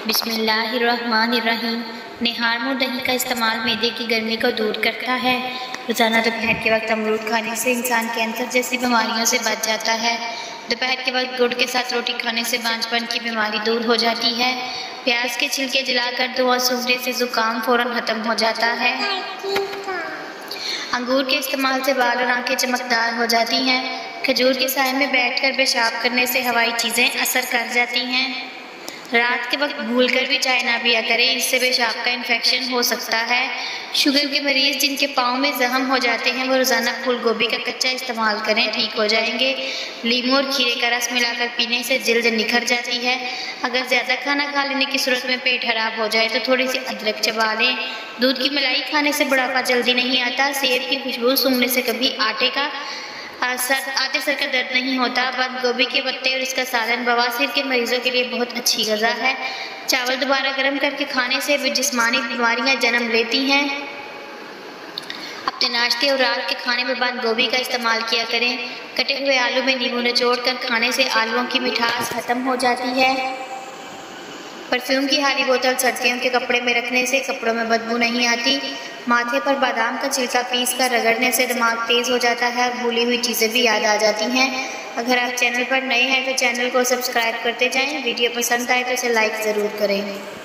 बिस्मिल्लाहिर्रहमानिर्रहीम। निहारमो दही का इस्तेमाल मैदे की गर्मी को दूर करता है। रोज़ाना दोपहर के वक्त अमरूद खाने से इंसान कैंसर जैसी बीमारियों से बच जाता है। दोपहर के वक्त गुड़ के साथ रोटी खाने से बांझपन की बीमारी दूर हो जाती है। प्याज के छिलके जलाकर धुआं सूंघने से जुकाम फ़ौरन ख़त्म हो जाता है। अंगूर के इस्तेमाल से बाल और आंखें चमकदार हो जाती हैं। खजूर के साए में बैठकर पेशाब करने से हवाई चीज़ें असर कर जाती हैं। रात के वक्त भूलकर भी चाय ना पिया करें, इससे पेशाब का इन्फेक्शन हो सकता है। शुगर के मरीज़ जिनके पाँव में जख्म हो जाते हैं वो रोज़ाना फूल गोभी का कच्चा इस्तेमाल करें, ठीक हो जाएंगे। लीमू और खीरे का रस मिलाकर पीने से जल्द निखर जाती है। अगर ज़्यादा खाना खा लेने की सूरत में पेट खराब हो जाए तो थोड़ी सी अदरक चबा लें। दूध की मलाई खाने से बुढ़ापा जल्दी नहीं आता। सेब की खुशबू सूंघने से कभी आते सर का दर्द नहीं होता। बंद गोभी के पत्ते और इसका सालन बवासीर के मरीजों के लिए बहुत अच्छी ग़िज़ा है। चावल दोबारा गर्म करके खाने से भी जिस्मानी बीमारियां जन्म लेती हैं। अपने नाश्ते और रात के खाने में बंद गोभी का इस्तेमाल किया करें। कटे हुए आलू में नींबू निचोड़ कर खाने से आलूओं की मिठास ख़त्म हो जाती है। परफ्यूम की खाली बोतल सर्दियों के कपड़े में रखने से कपड़ों में बदबू नहीं आती। माथे पर बादाम का छिलका पीस कर रगड़ने से दिमाग तेज़ हो जाता है और भूली हुई चीज़ें भी याद आ जाती हैं। अगर आप चैनल पर नए हैं तो चैनल को सब्सक्राइब करते जाएं। वीडियो पसंद आए तो इसे लाइक ज़रूर करें।